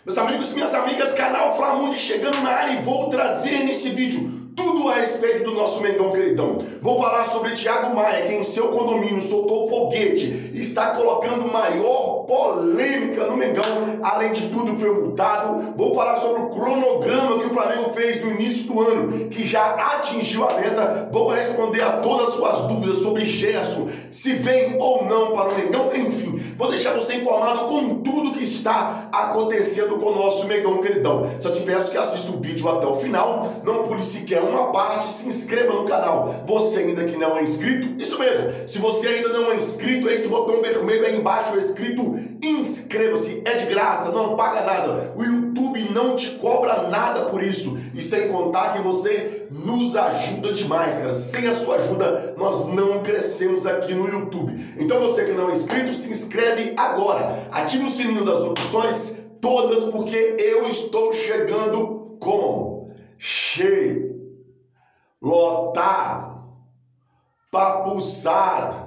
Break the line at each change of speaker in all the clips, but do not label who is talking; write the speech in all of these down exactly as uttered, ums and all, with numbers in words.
Meus amigos e minhas amigas, canal Flamundi chegando na área e vou trazer nesse vídeo tudo a respeito do nosso Mengão queridão. Vou falar sobre Thiago Maia, que em seu condomínio soltou foguete e está colocando maior polêmica no Mengão. Além de tudo, foi multado. Vou falar sobre o cronograma que o Flamengo fez no início do ano, que já atingiu a meta. Vou responder a todas as suas dúvidas sobre Gerson, se vem ou não para o Mengão. Enfim, vou deixar você informado com tudo que está acontecendo com o nosso Mengão queridão. Só te peço que assista o vídeo até o final, não pule sequer uma parte, se inscreva no canal. Você ainda que não é inscrito, isso mesmo, se você ainda não é inscrito, esse botão vermelho aí embaixo escrito inscreva-se, é de graça, não paga nada, o YouTube não te cobra nada por isso, e sem contar que você nos ajuda demais, cara. Sem a sua ajuda nós não crescemos aqui no YouTube. Então você que não é inscrito, se inscreve agora, ative o sininho das opções todas, porque eu estou chegando com cheio, lotado, papuçado,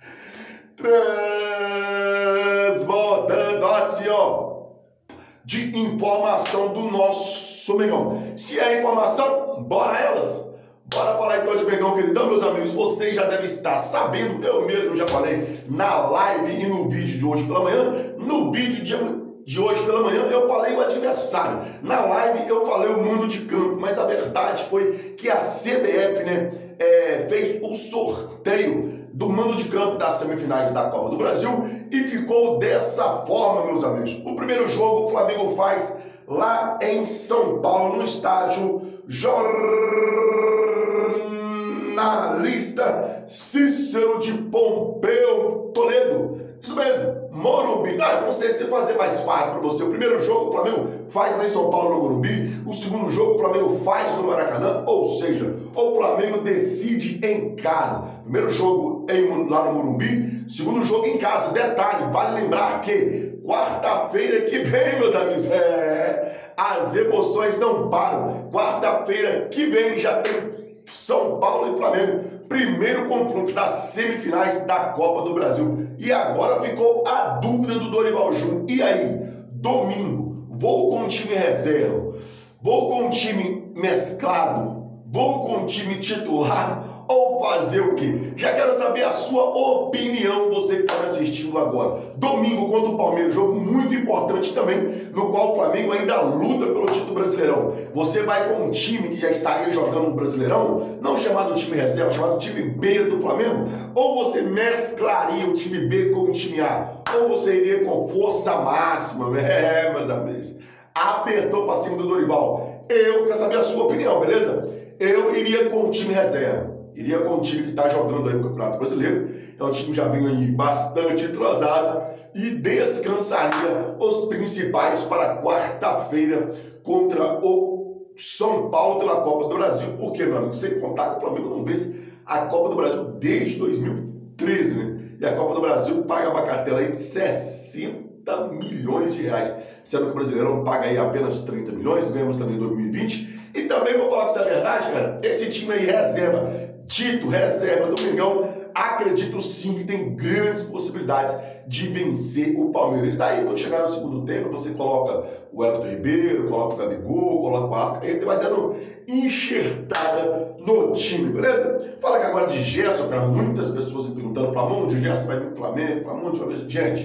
transbordando assim, ó, de informação do nosso Mengão. Se é informação, bora elas. Bora falar então de Mengão queridão, meus amigos. Vocês já devem estar sabendo, eu mesmo já falei na live e no vídeo de hoje pela manhã. No vídeo de de hoje pela manhã eu falei o adversário, na live eu falei o mando de campo, mas a verdade foi que a C B F, né, é, fez o sorteio do mando de campo das semifinais da Copa do Brasil e ficou dessa forma, meus amigos. O primeiro jogo o Flamengo faz lá em São Paulo, no estádio Jornalista Cícero de Pompeu Toledo. Isso mesmo, Morumbi. Ah, não sei se fazer mais fácil para você. O primeiro jogo o Flamengo faz lá em São Paulo, no Morumbi. O segundo jogo o Flamengo faz no Maracanã. Ou seja, o Flamengo decide em casa. Primeiro jogo em, lá no Morumbi. Segundo jogo em casa. Detalhe, vale lembrar que quarta-feira que vem, meus amigos, é, as emoções não param. Quarta-feira que vem já tem São Paulo e Flamengo, primeiro confronto das semifinais da Copa do Brasil. E agora ficou a dúvida do Dorival Júnior. E aí, domingo, vou com o time reserva, vou com o time mesclado, vou com o time titular ou fazer o quê? Já quero saber a sua opinião, você que está me assistindo agora. Domingo contra o Palmeiras, jogo muito importante também, no qual o Flamengo ainda luta pelo título brasileirão. Você vai com um time que já estaria jogando no Brasileirão, não chamado time reserva, chamado time B do Flamengo, ou você mesclaria o time B com o time A, ou você iria com força máxima, é, meus amigos, apertou para cima do Dorival. Eu quero saber a sua opinião, beleza? Eu iria com o time reserva. Iria com o time que está jogando aí no Campeonato Brasileiro. É um time que já vem aí bastante entrosado e descansaria os principais para quarta-feira contra o São Paulo pela Copa do Brasil. Por quê, meu amigo? Sem contar que o Flamengo não vence a Copa do Brasil desde dois mil e treze, né? E a Copa do Brasil paga uma cartela aí de sessenta milhões de reais, sendo que o Brasileirão paga aí apenas trinta milhões, ganhamos também em dois mil e vinte. E também vou falar que isso é verdade, cara, esse time aí reserva, Tito, reserva do Mengão, acredito sim que tem grandes possibilidades de vencer o Palmeiras. Daí, quando chegar no segundo tempo, você coloca o Everton Ribeiro, coloca o Gabigol, coloca o Arrascaeta, vai dando enxertada no time, beleza? Fala que agora de Gerson, cara, muitas pessoas me perguntando, Flamengo, de Gerson vai vir pro Flamengo, Flamengo, Flamengo. Gente,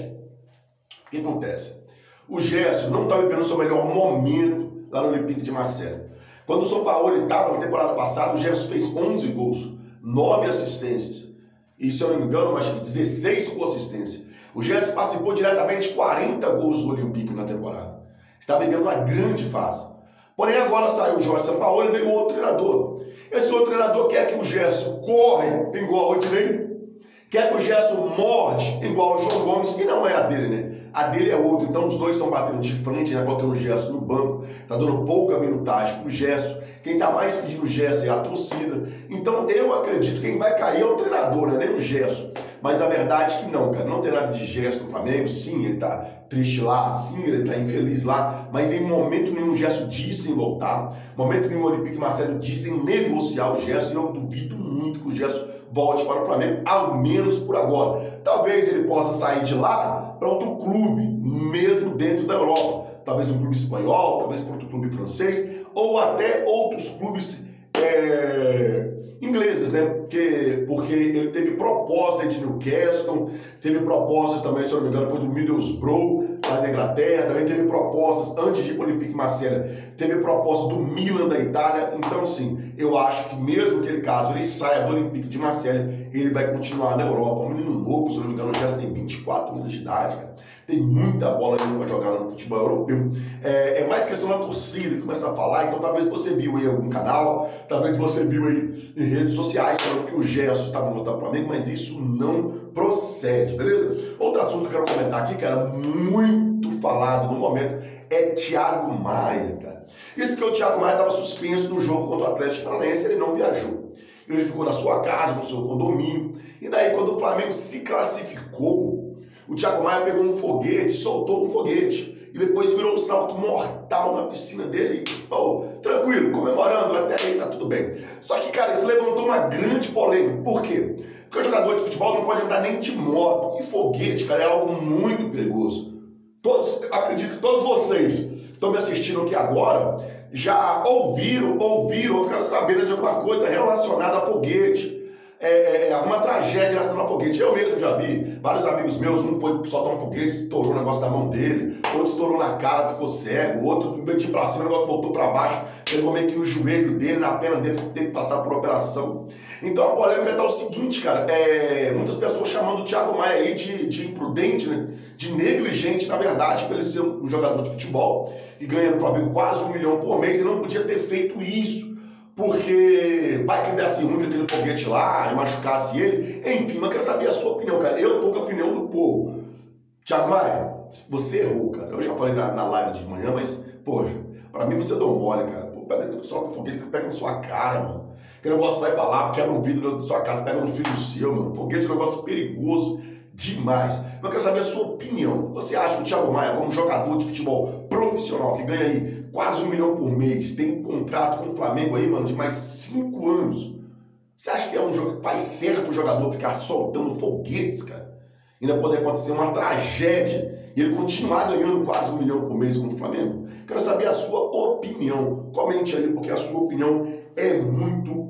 o que acontece? O Gerson não está vivendo o seu melhor momento lá no Olympique de Marseille. Quando o São Paulo estava na temporada passada, o Gerson fez onze gols, nove assistências. E, se eu não me engano, acho que dezesseis com assistência. O Gerson participou diretamente de quarenta gols do Olympique na temporada. Está vivendo uma grande fase. Porém, agora saiu o Jorge Sampaoli e veio outro treinador. Esse outro treinador quer que o Gerson corre igual o Rodinei, quer que o Gerson morde igual o João Gomes, e não é a dele, né? A dele é outro. Então os dois estão batendo de frente, já colocando o Gerson no banco, tá dando pouca minutagem pro Gerson. Quem tá mais pedindo o Gerson é a torcida. Então eu acredito que quem vai cair é o treinador, né? Nem o Gerson. Mas a verdade é que não, cara. Não tem nada de Gerson no Flamengo. Sim, ele tá triste lá, sim, ele tá infeliz lá, mas em momento nenhum o Gerson disse em voltar, momento nenhum o Olympique Marseille disse em negociar o Gerson, e eu duvido muito que o Gerson volte para o Flamengo, ao menos por agora. Talvez ele possa sair de lá para outro clube, mesmo dentro da Europa. talvez um clube espanhol, talvez outro clube francês, ou até outros clubes é, ingleses, né? Porque, porque ele teve propostas de Newcastle, teve propostas também, se eu não me engano, foi do Middlesbrough, lá na Inglaterra, também teve propostas, antes de ir para o Olympique Marseille, teve propostas do Milan da Itália. Então, assim, eu acho que mesmo que ele, caso ele saia do Olympique de Marseille, ele vai continuar na Europa. Um menino novo, se eu não me engano, já tem vinte e quatro anos de idade, cara. Tem muita bola ainda para jogar no futebol europeu. É, é mais questão da torcida que começa a falar, então talvez você viu aí em algum canal, talvez você viu aí em redes sociais falando que o Gerson estava voltando para o Flamengo, mas isso não procede, beleza? Outro assunto que eu quero comentar aqui, cara, muito falado no momento, é Thiago Maia, cara. Isso porque o Thiago Maia estava suspenso no jogo contra o Atlético Paranaense, ele não viajou. Ele ficou na sua casa, no seu condomínio, e daí quando o Flamengo se classificou, o Thiago Maia pegou um foguete, soltou um foguete, e depois virou um salto mortal na piscina dele, e, oh, tranquilo, comemorando, até aí tá tudo bem. Só que, cara, isso levantou uma grande polêmica. Por quê? Porque o jogador de futebol não pode andar nem de moto, e foguete, cara, é algo muito perigoso. Todos, acredito que todos vocês que estão me assistindo aqui agora já ouviram, ouviram ou ficaram sabendo de alguma coisa relacionada a foguete. É, é, alguma tragédia relacionada a foguete. Eu mesmo já vi vários amigos meus, um foi soltar um foguete, estourou o negócio da mão dele, outro estourou na cara, ficou cego, outro de pra cima, o negócio voltou pra baixo, pegou meio que no joelho dele, na perna dele, teve que passar por operação. Então a polêmica tá o seguinte, cara, é, muitas pessoas chamando o Thiago Maia aí de, de imprudente, né? De negligente, na verdade, por ele ser um jogador de futebol e ganhando no Flamengo quase um milhão por mês, ele não podia ter feito isso. Porque vai que ele desse ruim aquele foguete lá e machucasse ele. Enfim, mas eu quero saber a sua opinião, cara. Eu tô com a opinião do povo. Thiago Maia, você errou, cara. Eu já falei na, na live de manhã, mas, poxa, pra mim você deu mole, cara. Pô, pega, solta o foguete, pega na sua cara, mano. Aquele negócio vai pra lá, quebra um vidro da sua casa, pega no filho seu, mano. Foguete é um negócio perigoso demais. Mas eu quero saber a sua opinião. Você acha que o Thiago Maia, como jogador de futebol profissional, que ganha aí quase um milhão por mês, tem um contrato com o Flamengo aí, mano, de mais cinco anos, você acha que é um jogo, faz certo o jogador ficar soltando foguetes, cara? Ainda pode acontecer uma tragédia e ele continuar ganhando quase um milhão por mês com o Flamengo? Quero saber a sua opinião. Comente aí, porque a sua opinião é muito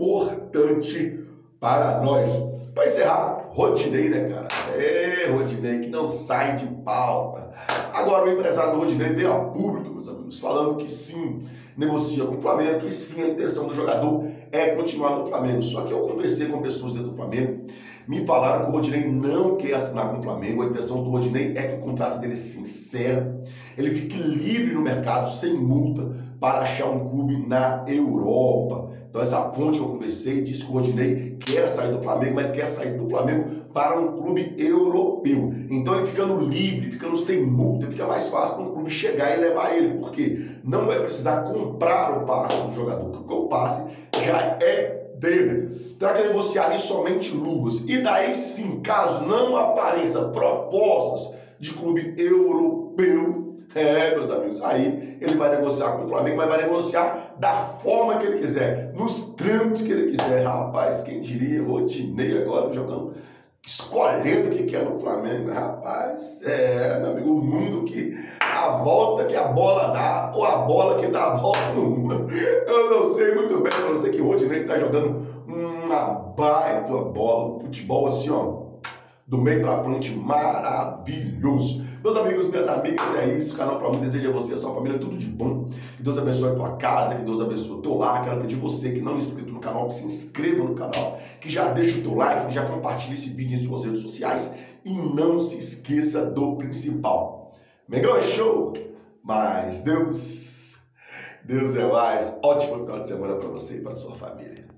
importante para nós. Para encerrar, Rodinei, né, cara? É, Rodinei, que não sai de pauta. Agora o empresário do Rodinei veio a público, meus amigos, falando que sim, negocia com o Flamengo, que sim, a intenção do jogador é continuar no Flamengo. Só que eu conversei com pessoas dentro do Flamengo, me falaram que o Rodinei não quer assinar com o Flamengo. A intenção do Rodinei é que o contrato dele se encerre, ele fique livre no mercado, sem multa, para achar um clube na Europa. Então essa fonte que eu conversei disse que o Rodinei quer sair do Flamengo, mas quer sair do Flamengo para um clube europeu. Então ele ficando livre, ficando sem multa, fica mais fácil para um clube chegar e levar ele, porque não vai precisar comprar o passe do jogador, porque o passe já é dele. Terá que negociar em somente luvas. E daí sim, caso não apareça propostas de clube europeu, é, meus amigos, aí ele vai negociar com o Flamengo, mas vai negociar da forma que ele quiser, nos trâmites que ele quiser. Rapaz, quem diria, Rodinei agora jogando, escolhendo o que quer no Flamengo. Rapaz, é, meu amigo, o mundo que a volta que a bola dá, ou a bola que dá a volta no mundo. Eu não sei muito bem, eu não sei que o Rodinei tá jogando uma baita bola, um futebol assim, ó, do meio pra frente, maravilhoso. Meus amigos, minhas amigas, é isso. O canal Pra Mim deseja a você e a sua família tudo de bom. Que Deus abençoe a tua casa, que Deus abençoe o teu lar. Quero pedir você que não é inscrito no canal, que se inscreva no canal, que já deixe o teu like, que já compartilhe esse vídeo em suas redes sociais e não se esqueça do principal. Mengão é show, mas Deus, Deus é mais. Ótimo final de semana para você e para sua família.